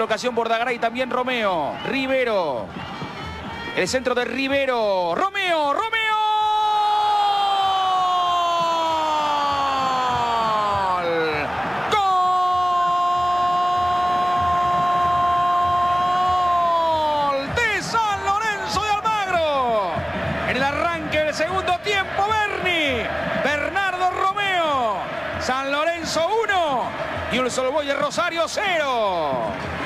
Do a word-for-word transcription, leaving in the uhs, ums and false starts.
colocación Bordagaray y también Romeo. Rivero. El centro de Rivero. Romeo, Romeo. En el arranque del segundo tiempo, Berni, Bernardo Romeo, San Lorenzo uno y un Sol Boys de Rosario cero.